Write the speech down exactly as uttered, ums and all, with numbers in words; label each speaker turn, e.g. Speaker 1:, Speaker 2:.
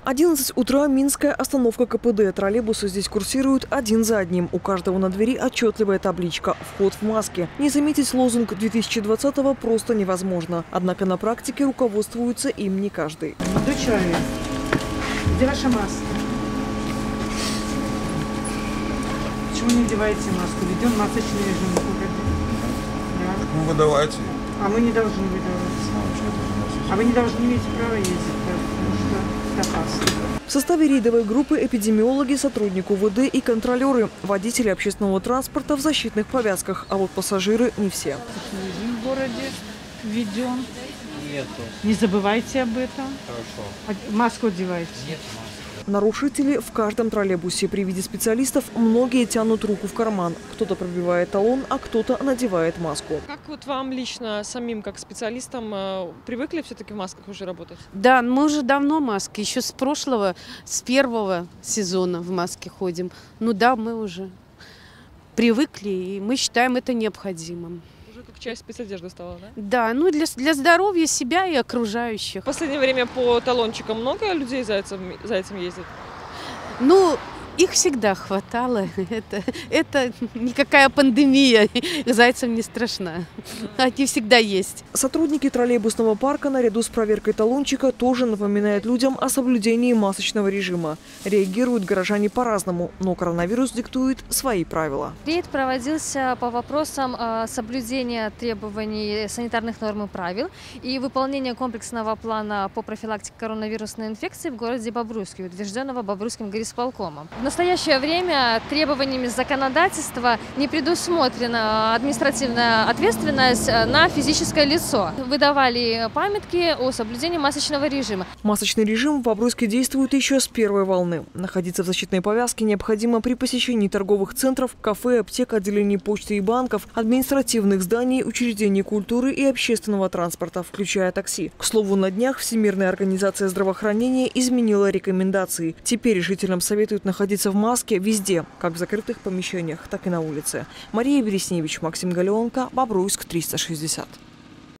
Speaker 1: одиннадцать утра, Минская, остановка ка пэ дэ. Троллейбусы здесь курсируют один за одним. У каждого на двери отчетливая табличка «Вход в маске». Не заметить лозунг две тысячи двадцатого просто невозможно. Однако на практике руководствуется им не каждый.
Speaker 2: Молодой человек, где ваша маска? Почему не надеваете маску? Ведем масочный режим в городе. Да.
Speaker 3: Ну, выдавайте.
Speaker 2: А мы не должны выдавать. А вы не должны иметь права ездить, потому что это опасно.
Speaker 1: В составе рейдовой группы эпидемиологи, сотрудник у вэ дэ и контролеры, водители общественного транспорта в защитных повязках, а вот пассажиры не все.
Speaker 2: Режим в городе введен.
Speaker 4: Нету.
Speaker 2: Не забывайте об этом.
Speaker 4: Хорошо.
Speaker 2: Маску одевайте.
Speaker 4: Нет маски.
Speaker 1: Нарушители в каждом троллейбусе. При виде специалистов многие тянут руку в карман. Кто-то пробивает талон, а кто-то надевает маску.
Speaker 5: Как вот вам лично, самим, как специалистам, привыкли все-таки в масках уже работать?
Speaker 6: Да, мы уже давно маски. Еще с прошлого, с первого сезона в маске ходим. Ну да, мы уже привыкли, и мы считаем это необходимым.
Speaker 5: Уже как часть спецодежды стала, да?
Speaker 6: Да, ну для, для здоровья себя и окружающих.
Speaker 5: В последнее время по талончикам много людей за этим, за этим ездит?
Speaker 6: Ну, их всегда хватало. Это, это никакая пандемия зайцам не страшна. Они всегда есть.
Speaker 1: Сотрудники троллейбусного парка наряду с проверкой талончика тоже напоминают людям о соблюдении масочного режима. Реагируют горожане по-разному, но коронавирус диктует свои правила.
Speaker 7: Рейд проводился по вопросам соблюдения требований санитарных норм и правил и выполнения комплексного плана по профилактике коронавирусной инфекции в городе Бобруйске, утвержденного Бобруйским горисполкомом. В настоящее время требованиями законодательства не предусмотрена административная ответственность на физическое лицо. Выдавали памятки о соблюдении масочного режима.
Speaker 1: Масочный режим в Бобруйске действует еще с первой волны. Находиться в защитной повязке необходимо при посещении торговых центров, кафе, аптек, отделений почты и банков, административных зданий, учреждений культуры и общественного транспорта, включая такси. К слову, на днях Всемирная организация здравоохранения изменила рекомендации. Теперь жителям советуют находиться в маске везде, как в закрытых помещениях, так и на улице. Мария Бересневич, Максим Галеонко, Бобруйск, триста шестьдесят.